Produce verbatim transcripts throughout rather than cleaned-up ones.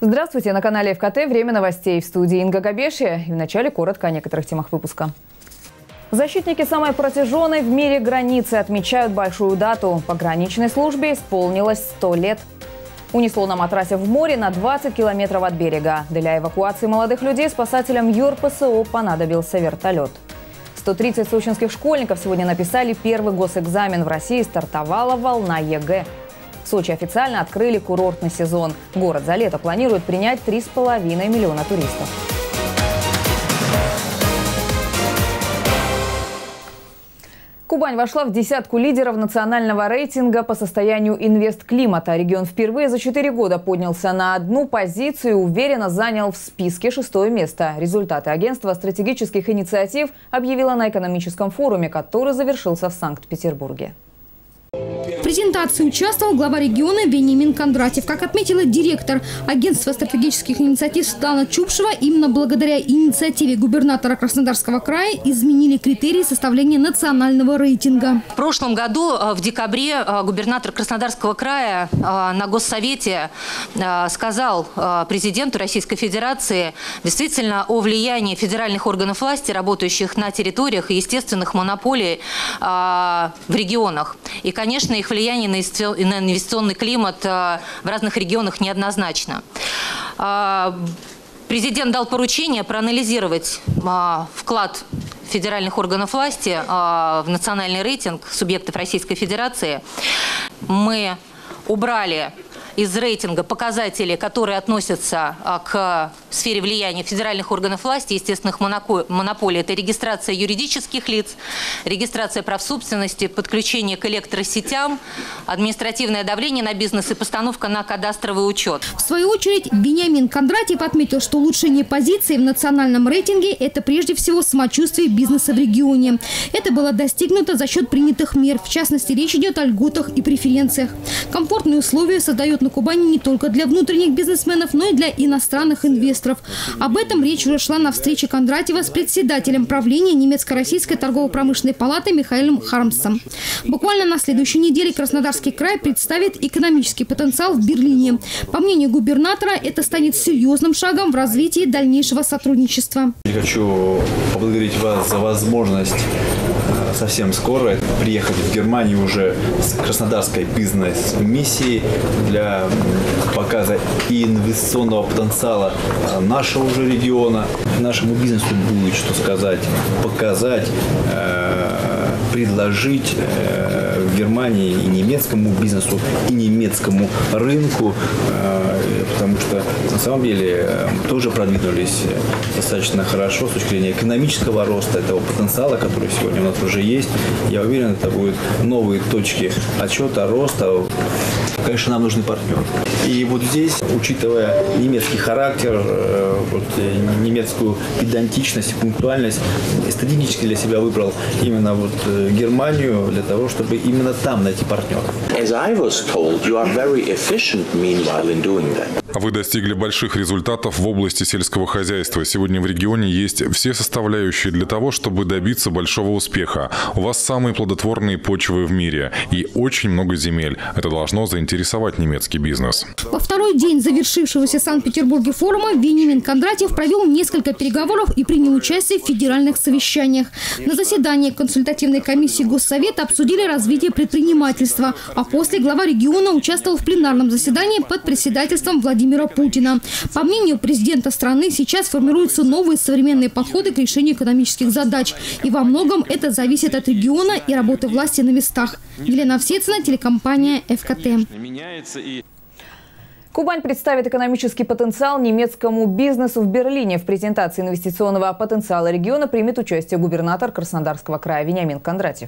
Здравствуйте, на канале эф ка тэ. Время новостей. В студии Инга Габеши. И вначале коротко о некоторых темах выпуска. Защитники самой протяженной в мире границы отмечают большую дату. Пограничной службе исполнилось сто лет. Унесло на матрасе в море на двадцать километров от берега. Для эвакуации молодых людей спасателям ю эр пэ эс о понадобился вертолет. сто тридцать сочинских школьников сегодня написали первый госэкзамен. В России стартовала волна е гэ. В Сочи официально открыли курортный сезон. Город за лето планирует принять три с половиной миллиона туристов. Кубань вошла в десятку лидеров национального рейтинга по состоянию инвестклимата. Регион впервые за четыре года поднялся на одну позицию и уверенно занял в списке шестое место. Результаты агентства стратегических инициатив объявило на экономическом форуме, который завершился в Санкт-Петербурге. В презентации участвовал глава региона Вениамин Кондратьев. Как отметила директор агентства стратегических инициатив Светлана Чупшева, именно благодаря инициативе губернатора Краснодарского края изменили критерии составления национального рейтинга. В прошлом году, в декабре, губернатор Краснодарского края на Госсовете сказал президенту Российской Федерации действительно о влиянии федеральных органов власти, работающих на территориях и естественных монополий в регионах. И, конечно, их влияние на инвестиционный климат в разных регионах неоднозначно. Президент дал поручение проанализировать вклад федеральных органов власти в национальный рейтинг субъектов Российской Федерации. Мы убрали из рейтинга показатели, которые относятся к сфере влияния федеральных органов власти, естественных монополий. Это регистрация юридических лиц, регистрация прав собственности, подключение к электросетям, административное давление на бизнес и постановка на кадастровый учет. В свою очередь, Вениамин Кондратьев отметил, что улучшение позиции в национальном рейтинге – это прежде всего самочувствие бизнеса в регионе. Это было достигнуто за счет принятых мер. В частности, речь идет о льготах и преференциях. Комфортные условия создают на Кубани не только для внутренних бизнесменов, но и для иностранных инвесторов. Об этом речь уже шла на встрече Кондратьева с председателем правления немецко-российской торгово-промышленной палаты Михаилом Хармсом. Буквально на следующей неделе Краснодарский край представит экономический потенциал в Берлине. По мнению губернатора, это станет серьезным шагом в развитии дальнейшего сотрудничества. Я хочу поблагодарить вас за возможность совсем скоро приехать в Германию уже с краснодарской бизнес-миссией для показа и инвестиционного потенциала нашего уже региона. Нашему бизнесу будет что сказать, показать, предложить в Германии и немецкому бизнесу, и немецкому рынку, потому что на самом деле мы тоже продвинулись достаточно хорошо с точки зрения экономического роста, этого потенциала, который сегодня у нас уже есть. Я уверен, это будут новые точки отсчета, роста. Конечно, нам нужны партнеры. И вот здесь, учитывая немецкий характер, вот, немецкую педантичность, пунктуальность, стратегически для себя выбрал именно вот Германию для того, чтобы именно там найти партнеров. Вы достигли больших результатов в области сельского хозяйства. Сегодня в регионе есть все составляющие для того, чтобы добиться большого успеха. У вас самые плодотворные почвы в мире и очень много земель. Это должно заинтересовать немецкий бизнес. Во второй день завершившегося в Санкт-Петербурге форума Вениамин Кондратьев провел несколько переговоров и принял участие в федеральных совещаниях. На заседании консультативной комиссии Госсовета обсудили развитие предпринимательства, а после глава региона участвовал в пленарном заседании под председательством Владимира Путина. По мнению президента страны, сейчас формируются новые современные подходы к решению экономических задач. И во многом это зависит от региона и работы власти на местах. Елена Овсецина, телекомпания эф ка тэ. Кубань представит экономический потенциал немецкому бизнесу в Берлине. В презентации инвестиционного потенциала региона примет участие губернатор Краснодарского края Вениамин Кондратьев.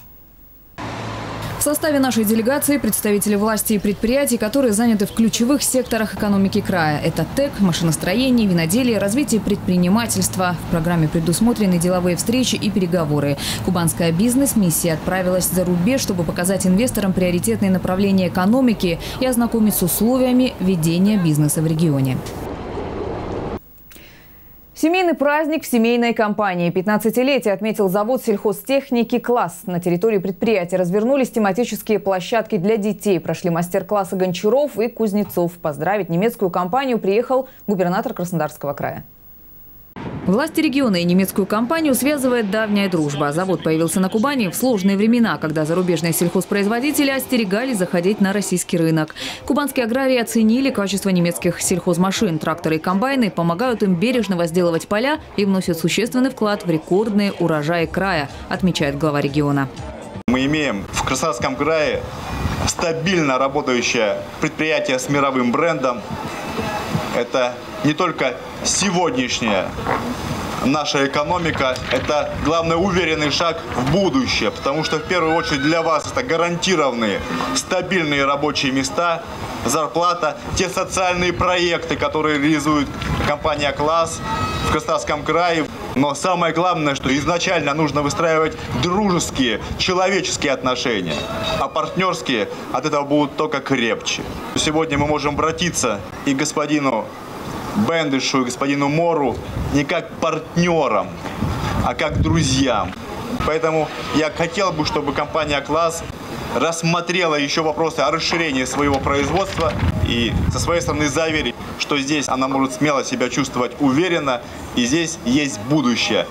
В составе нашей делегации представители власти и предприятий, которые заняты в ключевых секторах экономики края. Это ТЭК, машиностроение, виноделие, развитие предпринимательства. В программе предусмотрены деловые встречи и переговоры. Кубанская бизнес-миссия отправилась за рубеж, чтобы показать инвесторам приоритетные направления экономики и ознакомить с условиями ведения бизнеса в регионе. Семейный праздник в семейной компании. пятнадцатилетие отметил завод сельхозтехники «Класс». На территории предприятия развернулись тематические площадки для детей. Прошли мастер-классы гончаров и кузнецов. Поздравить немецкую компанию приехал губернатор Краснодарского края. Власти региона и немецкую компанию связывает давняя дружба. Завод появился на Кубани в сложные времена, когда зарубежные сельхозпроизводители остерегались заходить на российский рынок. Кубанские аграрии оценили качество немецких сельхозмашин. Тракторы и комбайны помогают им бережно возделывать поля и вносят существенный вклад в рекордные урожаи края, отмечает глава региона. Мы имеем в Краснодарском крае стабильно работающее предприятие с мировым брендом. Это не только сегодняшняя наша экономика, это, главное, уверенный шаг в будущее, потому что в первую очередь для вас это гарантированные стабильные рабочие места, зарплата, те социальные проекты, которые реализует компания «Класс» в Краснодарском крае. Но самое главное, что изначально нужно выстраивать дружеские, человеческие отношения, а партнерские от этого будут только крепче. Сегодня мы можем обратиться и к господину Бендышу и господину Мору не как партнерам, а как друзьям. Поэтому я хотел бы, чтобы компания «Класс» рассмотрела еще вопросы о расширении своего производства и со своей стороны заверить, что здесь она может смело себя чувствовать уверенно и здесь есть будущее.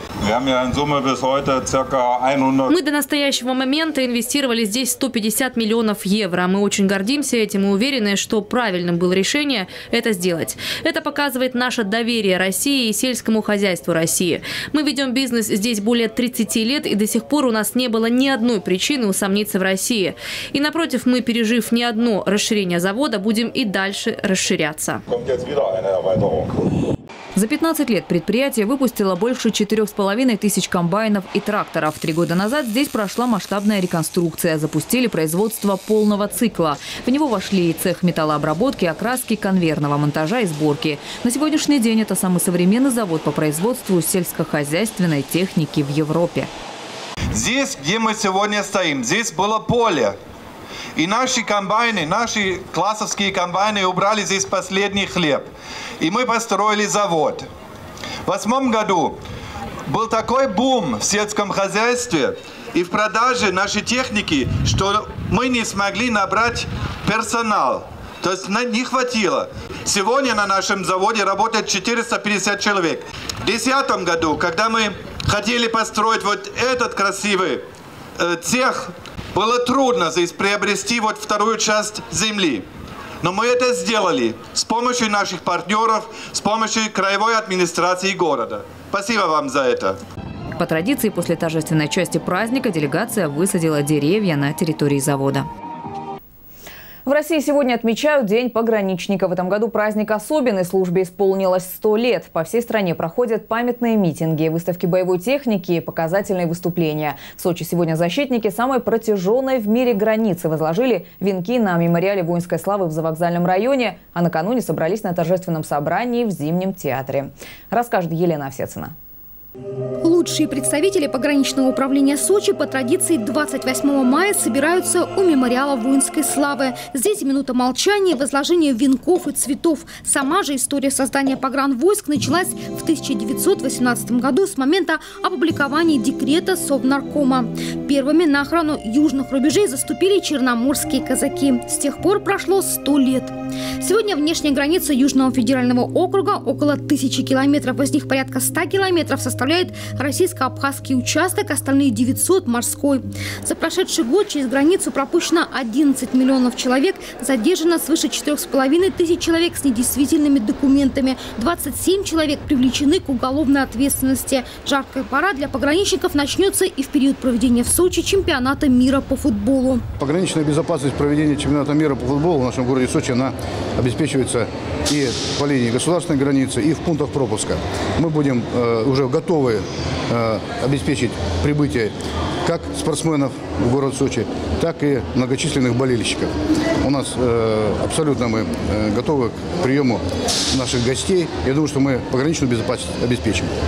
Мы до настоящего момента инвестировали здесь сто пятьдесят миллионов евро. Мы очень гордимся этим и уверены, что правильным было решение это сделать. Это показывает наше доверие России и сельскому хозяйству России. Мы ведем бизнес здесь более тридцати лет, и до сих пор у нас не было ни одной причины усомниться в России. И напротив, мы, пережив не одно расширение завода, будем и дальше расширяться. За пятнадцать лет предприятие выпустило больше четырёх с половиной тысяч комбайнов и тракторов. Три года назад здесь прошла масштабная реконструкция. Запустили производство полного цикла. В него вошли и цех металлообработки, окраски, конвейерного монтажа и сборки. На сегодняшний день это самый современный завод по производству сельскохозяйственной техники в Европе. Здесь, где мы сегодня стоим, здесь было поле. И наши комбайны, наши классовские комбайны убрали здесь последний хлеб. И мы построили завод. В восьмом году был такой бум в сельском хозяйстве и в продаже нашей техники, что мы не смогли набрать персонал. То есть не хватило. Сегодня на нашем заводе работает четыреста пятьдесят человек. В две тысячи десятом году, когда мы хотели построить вот этот красивый э, цех, было трудно здесь приобрести вот вторую часть земли. Но мы это сделали с помощью наших партнеров, с помощью краевой администрации города. Спасибо вам за это. По традиции, после торжественной части праздника делегация высадила деревья на территории завода. В России сегодня отмечают День пограничника. В этом году праздник особенный. Службе исполнилось сто лет. По всей стране проходят памятные митинги, выставки боевой техники и показательные выступления. В Сочи сегодня защитники самой протяженной в мире границы возложили венки на мемориале воинской славы в Завокзальном районе, а накануне собрались на торжественном собрании в Зимнем театре. Расскажет Елена Овсецина. Лучшие представители пограничного управления Сочи по традиции двадцать восьмого мая собираются у мемориала воинской славы. Здесь минута молчания, возложение венков и цветов. Сама же история создания погранвойск началась в тысяча девятьсот восемнадцатом году с момента опубликования декрета Совнаркома. Первыми на охрану южных рубежей заступили черноморские казаки. С тех пор прошло сто лет. Сегодня внешняя граница Южного федерального округа около тысячи километров. Из них порядка ста километров составляет российско-абхазский участок, остальные девятьсот – морской. За прошедший год через границу пропущено одиннадцать миллионов человек, задержано свыше четырёх с половиной тысяч человек с недействительными документами, двадцать семь человек привлечены к уголовной ответственности. Жаркая пора для пограничников начнется и в период проведения в Сочи чемпионата мира по футболу. Пограничная безопасность проведения чемпионата мира по футболу в нашем городе Сочи, она обеспечивается и по линии государственной границы, и в пунктах пропуска. Мы будем э, уже готовы э, обеспечить прибытие как спортсменов в город Сочи, так и многочисленных болельщиков. У нас э, абсолютно мы э, готовы к приему наших гостей. Я думаю, что мы пограничную безопасность обеспечим.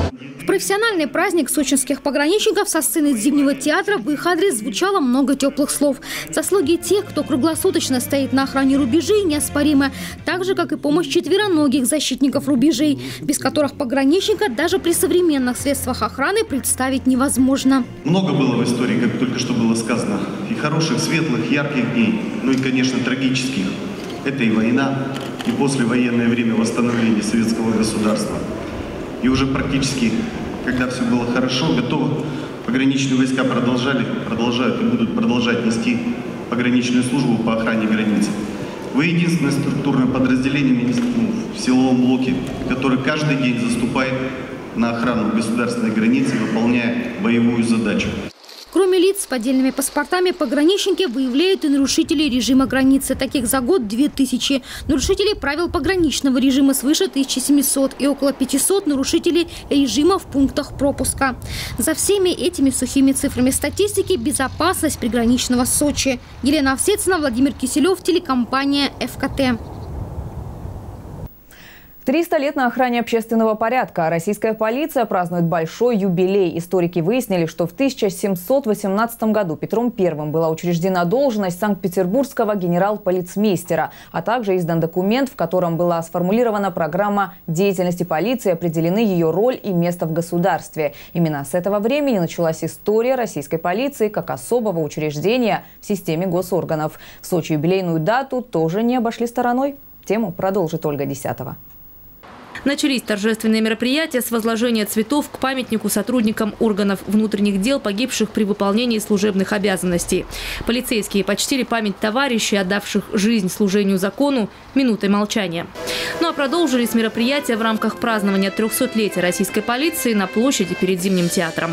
В профессиональный праздник сочинских пограничников со сцены Зимнего театра в их адрес звучало много теплых слов. Заслуги тех, кто круглосуточно стоит на охране рубежей, неоспоримы. Так же, как и помощь четвероногих защитников рубежей, без которых пограничника даже при современных средствах охраны представить невозможно. Много было в истории, как только что было сказано, и хороших, светлых, ярких дней, ну и, конечно, трагических. Это и война, и послевоенное время восстановления советского государства. И уже практически, когда все было хорошо, готово, пограничные войска продолжали, продолжают и будут продолжать нести пограничную службу по охране границы. Вы единственное структурное подразделение в силовом блоке, которое каждый день заступает на охрану государственной границы, выполняя боевую задачу. Кроме лиц с поддельными паспортами, пограничники выявляют и нарушителей режима границы. Таких за год две тысячи. Нарушителей правил пограничного режима свыше тысячи семисот и около пятисот нарушителей режима в пунктах пропуска. За всеми этими сухими цифрами статистики безопасность приграничного Сочи. Елена Овсецина, Владимир Киселев, телекомпания эф ка тэ. триста лет на охране общественного порядка. Российская полиция празднует большой юбилей. Историки выяснили, что в тысяча семьсот восемнадцатом году Петром Первым была учреждена должность санкт-петербургского генерал-полицмейстера, а также издан документ, в котором была сформулирована программа деятельности полиции, определены ее роль и место в государстве. Именно с этого времени началась история российской полиции как особого учреждения в системе госорганов. В Сочи юбилейную дату тоже не обошли стороной. Тему продолжит Ольга Десятова. Начались торжественные мероприятия с возложения цветов к памятнику сотрудникам органов внутренних дел, погибших при выполнении служебных обязанностей. Полицейские почтили память товарищей, отдавших жизнь служению закону, минутой молчания. Ну а продолжились мероприятия в рамках празднования трехсотлетия российской полиции на площади перед Зимним театром.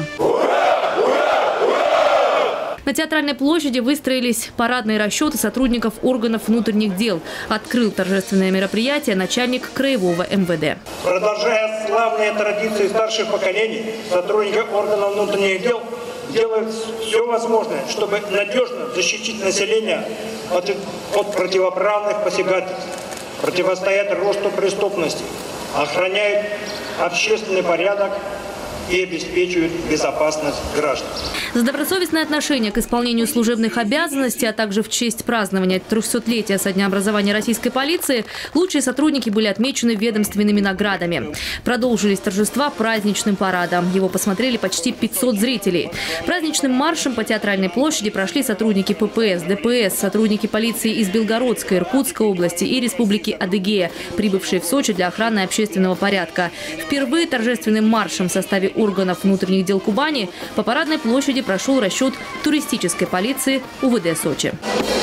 На Театральной площади выстроились парадные расчеты сотрудников органов внутренних дел. Открыл торжественное мероприятие начальник краевого эм вэ дэ. Продолжая славные традиции старших поколений, сотрудники органов внутренних дел делают все возможное, чтобы надежно защитить население от, от противоправных посягательств, противостоят росту преступности, охраняют общественный порядок и обеспечивают безопасность граждан. За добросовестное отношение к исполнению служебных обязанностей, а также в честь празднования трехсотлетия со дня образования российской полиции, лучшие сотрудники были отмечены ведомственными наградами. Продолжились торжества праздничным парадом. Его посмотрели почти пятьсот зрителей. Праздничным маршем по Театральной площади прошли сотрудники пэ пэ эс, дэ пэ эс, сотрудники полиции из Белгородской, Иркутской области и Республики Адыгея, прибывшие в Сочи для охраны общественного порядка. Впервые торжественным маршем в составе органов внутренних дел Кубани по Парадной площади прошел расчет туристической полиции у вэ дэ Сочи.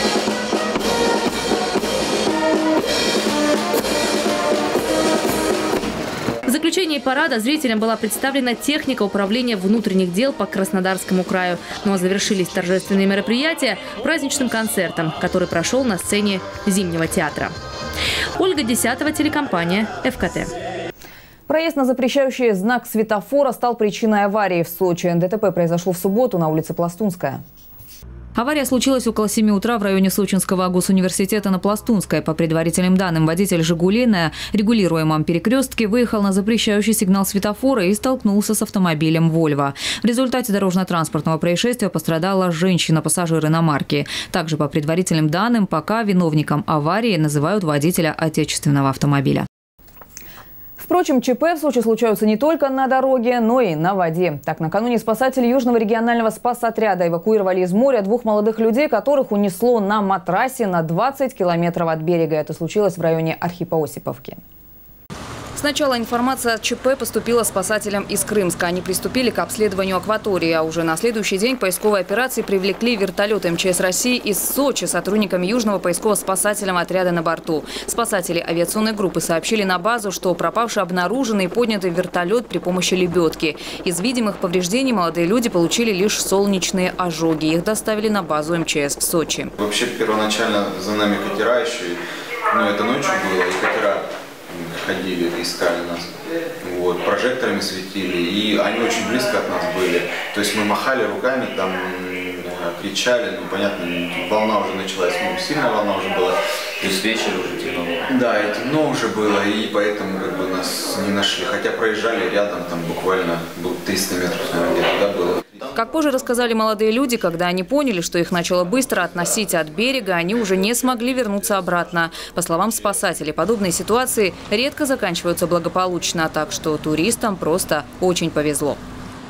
В заключении парада зрителям была представлена техника управления внутренних дел по Краснодарскому краю. Ну а завершились торжественные мероприятия праздничным концертом, который прошел на сцене Зимнего театра. Ольга Десятова, телекомпания эф ка тэ. Проезд на запрещающий знак светофора стал причиной аварии в Сочи. дэ тэ пэ произошло в субботу на улице Пластунская. Авария случилась около семи утра в районе Сочинского госуниверситета на Пластунской. По предварительным данным, водитель «Жигули» на регулируемом перекрестке выехал на запрещающий сигнал светофора и столкнулся с автомобилем «Вольво». В результате дорожно-транспортного происшествия пострадала женщина-пассажир иномарки. Также по предварительным данным, пока виновником аварии называют водителя отечественного автомобиля. Впрочем, ЧП в Сочи случаются не только на дороге, но и на воде. Так, накануне спасатели Южного регионального спасотряда эвакуировали из моря двух молодых людей, которых унесло на матрасе на двадцать километров от берега. Это случилось в районе Архипа-Осиповки. Сначала информация от ЧП поступила спасателям из Крымска. Они приступили к обследованию акватории, а уже на следующий день поисковой операции привлекли вертолет эм че эс России из Сочи с сотрудниками Южного поисково-спасательного отряда на борту. Спасатели авиационной группы сообщили на базу, что пропавший обнаружен и поднятый вертолет при помощи лебедки. Из видимых повреждений молодые люди получили лишь солнечные ожоги. Их доставили на базу эм че эс в Сочи. Вообще первоначально за нами катера еще, но это ночью было, и катера ходили, искали нас, вот, прожекторами светили, и они очень близко от нас были. То есть мы махали руками, там кричали, ну понятно, волна уже началась, ну, сильная волна уже была. Плюс вечер уже темно. Да, и темно уже было, и поэтому как бы нас не нашли. Хотя проезжали рядом, там буквально триста метров, наверное, где-то было. Как позже рассказали молодые люди, когда они поняли, что их начало быстро относить от берега, они уже не смогли вернуться обратно. По словам спасателей, подобные ситуации редко заканчиваются благополучно, так что туристам просто очень повезло.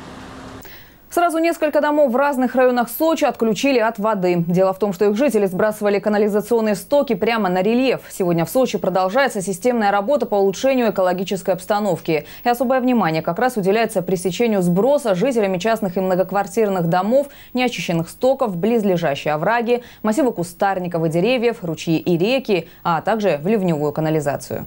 Сразу несколько домов в разных районах Сочи отключили от воды. Дело в том, что их жители сбрасывали канализационные стоки прямо на рельеф. Сегодня в Сочи продолжается системная работа по улучшению экологической обстановки. И особое внимание как раз уделяется пресечению сброса жителями частных и многоквартирных домов неочищенных стоков в близлежащие овраги, массивы кустарников и деревьев, ручьи и реки, а также в ливневую канализацию.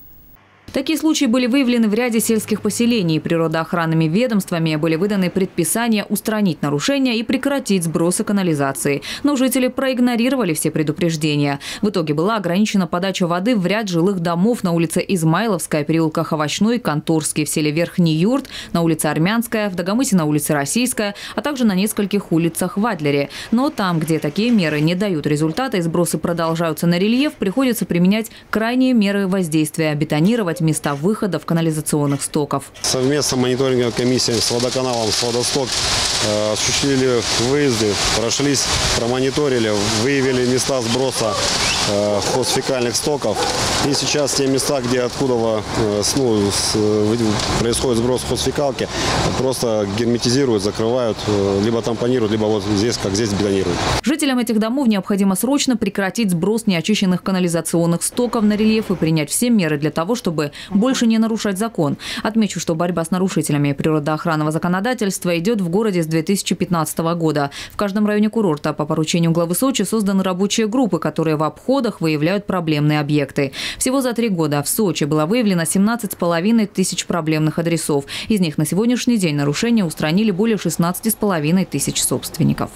Такие случаи были выявлены в ряде сельских поселений. Природоохранными ведомствами были выданы предписания устранить нарушения и прекратить сбросы канализации. Но жители проигнорировали все предупреждения. В итоге была ограничена подача воды в ряд жилых домов на улице Измайловская, переулках Овощной, Конторский, в селе Верхний Юрт, на улице Армянская, в Дагомысе на улице Российская, а также на нескольких улицах в Адлере. Но там, где такие меры не дают результата и сбросы продолжаются на рельеф, приходится применять крайние меры воздействия – бетонировать места выходов канализационных стоков. Совместно мониторинговая комиссия с водоканалом, с водосток э, осуществили выезды, прошлись, промониторили, выявили места сброса э, хозфекальных стоков. И сейчас те места, где откуда э, ну, с, э, происходит сброс хозфекалки, просто герметизируют, закрывают, э, либо тампонируют, либо вот здесь, как здесь, бетонируют. Жителям этих домов необходимо срочно прекратить сброс неочищенных канализационных стоков на рельеф и принять все меры для того, чтобы больше не нарушать закон. Отмечу, что борьба с нарушителями природоохранного законодательства идет в городе с две тысячи пятнадцатого года. В каждом районе курорта по поручению главы Сочи созданы рабочие группы, которые в обходах выявляют проблемные объекты. Всего за три года в Сочи было выявлено семнадцать с половиной тысяч проблемных адресов. Из них на сегодняшний день нарушения устранили более шестнадцати с половиной тысяч собственников.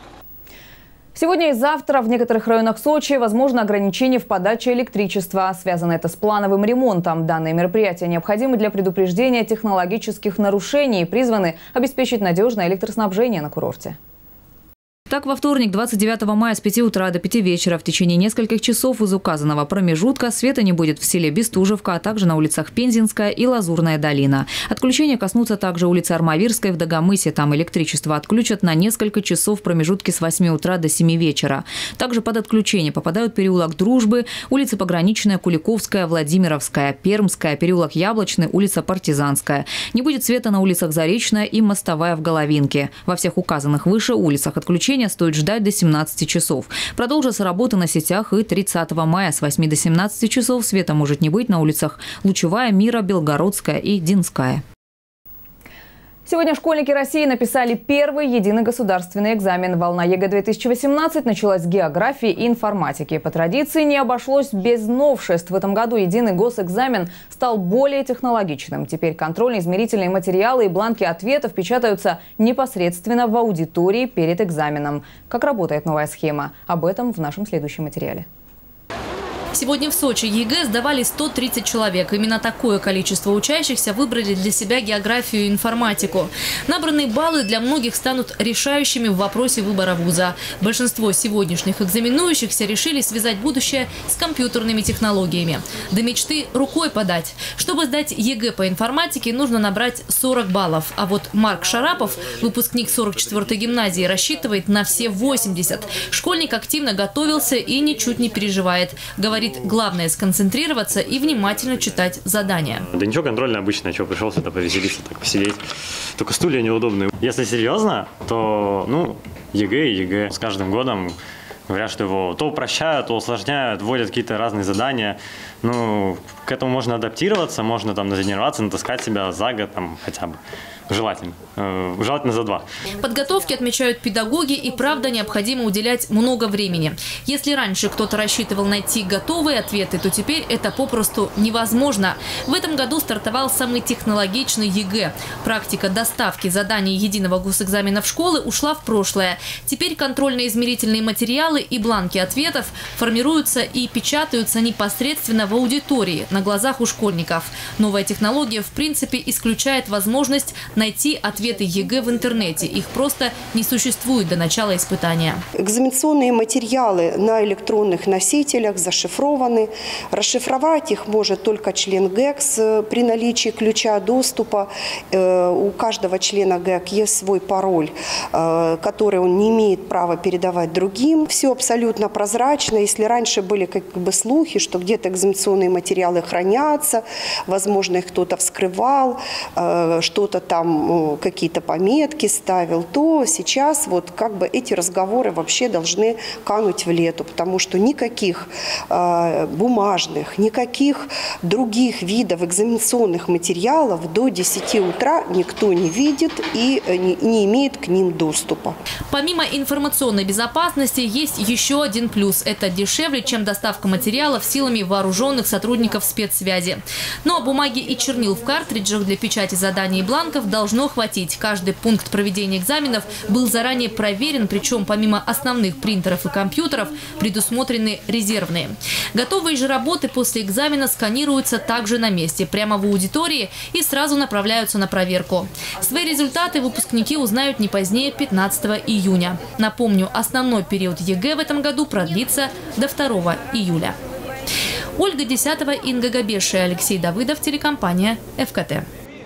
Сегодня и завтра в некоторых районах Сочи возможно ограничение в подаче электричества. Связано это с плановым ремонтом. Данные мероприятия необходимы для предупреждения технологических нарушений и призваны обеспечить надежное электроснабжение на курорте. Так, во вторник, двадцать девятого мая с пяти утра до пяти вечера в течение нескольких часов из указанного промежутка света не будет в селе Бестужевка, а также на улицах Пензенская и Лазурная долина. Отключения коснутся также улицы Армавирской в Дагомысе. Там электричество отключат на несколько часов в промежутке с восьми утра до семи вечера. Также под отключение попадают переулок Дружбы, улица Пограничная, Куликовская, Владимировская, Пермская, переулок Яблочный, улица Партизанская. Не будет света на улицах Заречная и Мостовая в Головинке. Во всех указанных выше улицах отключения стоит ждать до семнадцати часов. Продолжатся работы на сетях и тридцатого мая с восьми до семнадцати часов света может не быть на улицах Лучевая, Мира, Белгородская и Динская. Сегодня школьники России написали первый единый государственный экзамен. Волна ЕГЭ две тысячи восемнадцать началась с географии и информатики. По традиции не обошлось без новшеств. В этом году единый госэкзамен стал более технологичным. Теперь контрольно-измерительные материалы и бланки ответов печатаются непосредственно в аудитории перед экзаменом. Как работает новая схема? Об этом в нашем следующем материале. Сегодня в Сочи ЕГЭ сдавали сто тридцать человек. Именно такое количество учащихся выбрали для себя географию и информатику. Набранные баллы для многих станут решающими в вопросе выбора вуза. Большинство сегодняшних экзаменующихся решили связать будущее с компьютерными технологиями. До мечты рукой подать. Чтобы сдать ЕГЭ по информатике, нужно набрать сорок баллов. А вот Марк Шарапов, выпускник сорок четвёртой гимназии, рассчитывает на все восемьдесят. Школьник активно готовился и ничуть не переживает. Говорит, главное сконцентрироваться и внимательно читать задания. Да ничего, контрольно обычно, что пришел сюда повеселиться, так посидеть. Только стулья неудобные. Если серьезно, то, ну, ЕГЭ и ЕГЭ. С каждым годом говорят, что его то упрощают, то усложняют, вводят какие-то разные задания. Ну, к этому можно адаптироваться, можно там натренироваться, натаскать себя за год там хотя бы. Желательно. Желательно за два. Подготовке, отмечают педагоги, и правда необходимо уделять много времени. Если раньше кто-то рассчитывал найти готовые ответы, то теперь это попросту невозможно. В этом году стартовал самый технологичный ЕГЭ. Практика доставки заданий единого госэкзамена в школы ушла в прошлое. Теперь контрольно-измерительные материалы и бланки ответов формируются и печатаются непосредственно в аудитории, на глазах у школьников. Новая технология, в принципе, исключает возможность найти ответы ЕГЭ в интернете. Их просто не существует до начала испытания. Экзаменационные материалы на электронных носителях зашифрованы. Расшифровать их может только член ГЭКС при наличии ключа доступа. У каждого члена ГЭК есть свой пароль, который он не имеет права передавать другим. Все абсолютно прозрачно. Если раньше были как бы слухи, что где-то экзаменационные материалы хранятся, возможно, их кто-то вскрывал, что-то там, какие-то пометки ставил, то сейчас вот как бы эти разговоры вообще должны кануть в лету, потому что никаких бумажных, никаких других видов экзаменационных материалов до десяти утра никто не видит и не имеет к ним доступа. Помимо информационной безопасности есть еще один плюс. Это дешевле, чем доставка материалов силами вооруженных сотрудников спецсвязи. Но бумаги и чернил в картриджах для печати заданий и бланков должно хватить. Каждый пункт проведения экзаменов был заранее проверен, причем помимо основных принтеров и компьютеров предусмотрены резервные. Готовые же работы после экзамена сканируются также на месте, прямо в аудитории, и сразу направляются на проверку. Свои результаты выпускники узнают не позднее пятнадцатого июня. Напомню, основной период ЕГЭ в этом году продлится до второго июля. Ольга Десятова, Инга Габешия, Алексей Давыдов, телекомпания ФКТ.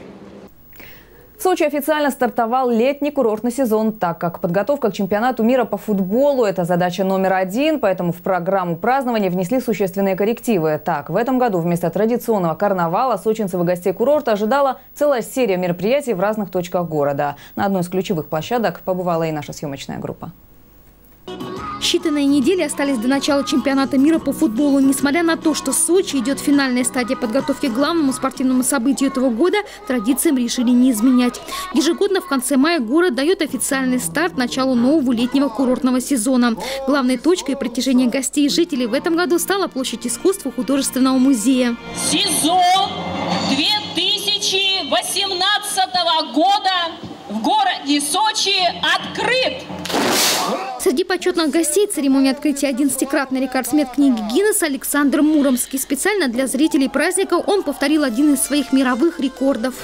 В Сочи официально стартовал летний курортный сезон, так как подготовка к чемпионату мира по футболу – это задача номер один, поэтому в программу празднования внесли существенные коррективы. Так, в этом году вместо традиционного карнавала сочинцев и гостей курорта ожидала целая серия мероприятий в разных точках города. На одной из ключевых площадок побывала и наша съемочная группа. Считанные недели остались до начала чемпионата мира по футболу. Несмотря на то, что в Сочи идет финальная стадия подготовки к главному спортивному событию этого года, традициям решили не изменять. Ежегодно в конце мая город дает официальный старт началу нового летнего курортного сезона. Главной точкой притяжения гостей и жителей в этом году стала площадь искусства художественного музея. Сезон две тысячи восемнадцатого года в городе Сочи открыт! Среди почетных гостей церемонии открытия одиннадцатикратный рекордсмен книги Гиннесса Александр Муромский. Специально для зрителей праздника он повторил один из своих мировых рекордов.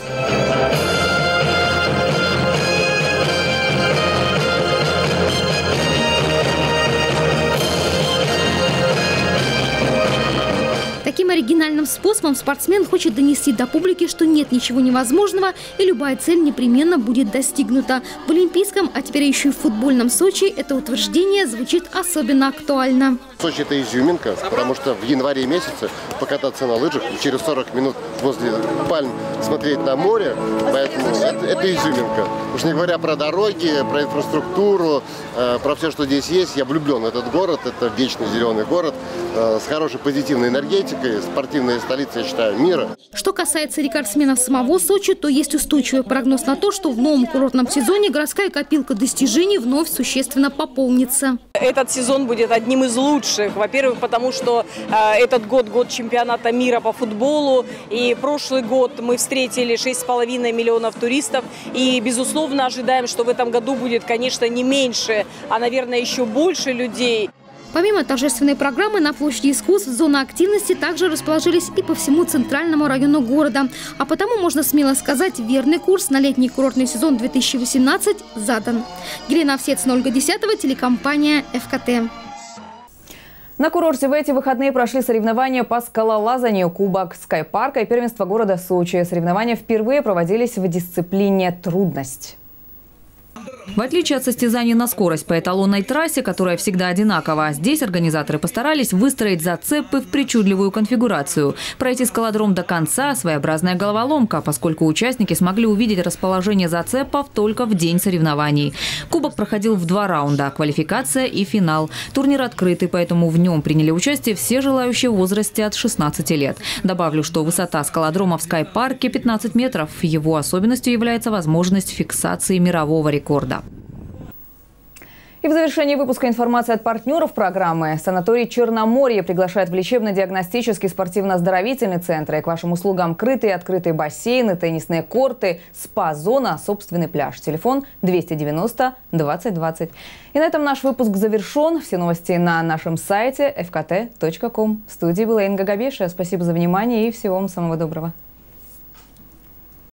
Таким оригинальным способом спортсмен хочет донести до публики, что нет ничего невозможного и любая цель непременно будет достигнута. В олимпийском, а теперь еще и в футбольном Сочи это утверждение звучит особенно актуально. Сочи – это изюминка, потому что в январе месяце покататься на лыжах, через сорок минут возле пальм смотреть на море, поэтому это, это изюминка. Уж не говоря про дороги, про инфраструктуру, э, про все, что здесь есть. Я влюблен в этот город, это вечный зеленый город э, с хорошей позитивной энергетикой, спортивная столица, я считаю, мира. Что касается рекордсменов самого Сочи, то есть устойчивый прогноз на то, что в новом курортном сезоне городская копилка достижений вновь существенно пополнится. Этот сезон будет одним из лучших. Во-первых, потому что э, этот год – год чемпионата мира по футболу. И прошлый год мы встретили шесть с половиной миллионов туристов. И, безусловно, ожидаем, что в этом году будет, конечно, не меньше, а, наверное, еще больше людей. Помимо торжественной программы на площади искусств, зоны активности также расположились и по всему центральному району города. А потому можно смело сказать, верный курс на летний курортный сезон две тысячи восемнадцать задан. Елена Овсецина, Ольга Десятова, телекомпания ФКТ. На курорте в эти выходные прошли соревнования по скалолазанию, кубок скайпарка и первенство города Сочи. Соревнования впервые проводились в дисциплине «Трудность». В отличие от состязаний на скорость по эталонной трассе, которая всегда одинакова, здесь организаторы постарались выстроить зацепы в причудливую конфигурацию. Пройти скалодром до конца – своеобразная головоломка, поскольку участники смогли увидеть расположение зацепов только в день соревнований. Кубок проходил в два раунда – квалификация и финал. Турнир открытый, поэтому в нем приняли участие все желающие в возрасте от шестнадцати лет. Добавлю, что высота скалодрома в скайпарке пятнадцать метров. Его особенностью является возможность фиксации мирового рекорда. И в завершении выпуска информация от партнеров программы. Санаторий «Черноморье» приглашает в лечебно-диагностический спортивно-оздоровительный центр. И к вашим услугам крытые и открытые бассейны, теннисные корты, спа-зона, собственный пляж. Телефон двести девяносто двадцать двадцать. И на этом наш выпуск завершен. Все новости на нашем сайте эф ка тэ точка ком. В студии была Инга Габешия. Спасибо за внимание и всего вам самого доброго.